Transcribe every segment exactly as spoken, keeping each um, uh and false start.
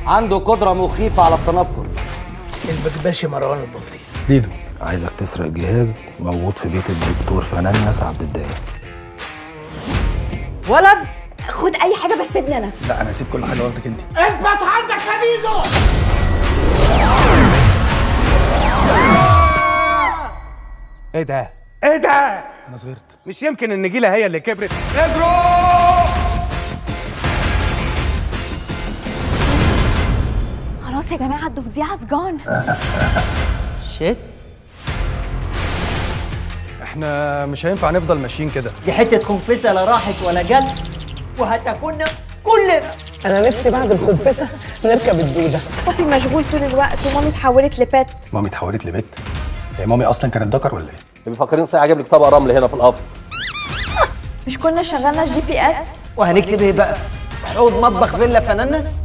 عنده قدرة مخيفة على التنقل. البكباشي مروان البلطي. ليدو، عايزك تسرق جهاز موجود في بيت الدكتور فنانس عبد الدايم. ولد خد اي حاجه بس سيبني انا. لا انا هسيب كل حاجه واخدك انت. اثبت عندك يا ليدو. ايه ده؟ ايه ده؟ انا صغرت. مش يمكن النجيله هي اللي كبرت؟ اجروا. خلاص يا جماعه الضفدعه سجان. شيت. احنا مش هينفع نفضل ماشيين كده. دي حته خنفسه لا راحت ولا جت وهتاكلنا كلنا. انا نفسي بعد الخنفسه نركب الدوده. بابي مشغول طول الوقت ومامي اتحولت لبت. مامي اتحولت لبت؟ هي مامي اصلا كانت ذكر ولا ايه؟ بيفكرين صحيح اجيب لك طبق رمل هنا في القفص. مش كنا شغلنا الجي بي اس؟ وهنكتب ايه بقى؟ حوض مطبخ فيلا فنانس؟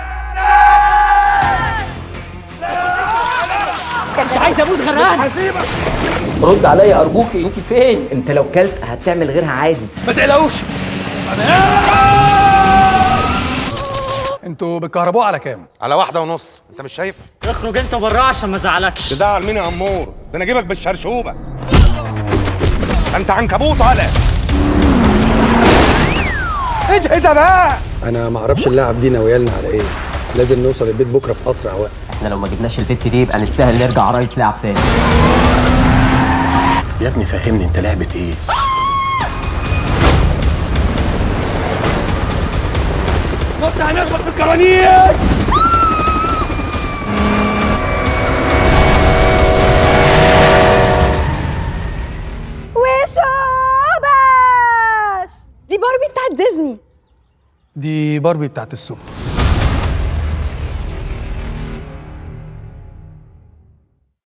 كانش عايز اموت غرقان. رد عليا ارجوكي، انت فين؟ انت لو كلت هتعمل غيرها عادي. ما تقلقوش. انتوا بتكهربوها على كام؟ على واحدة ونص، انت مش شايف؟ اخرج انت بره عشان ما ازعلكش. تزعل مين يا امور؟ ده انا اجيبك بالشرشوبة. انت عنكبوت ولا؟ ايه ده؟ ايه ده بقى؟ انا ما اعرفش اللاعب دي ناويالنا على ايه. لازم نوصل البيت بكره في اسرع وقت. احنا لو ما جبناش البت دي يبقى نستاهل نرجع رئيس لاعب تاني. يا ابني فهمني انت لعبة ايه؟ نط هنخبط في الكرانيك. وشوباش دي باربي بتاعت ديزني. دي باربي بتاعت السوق.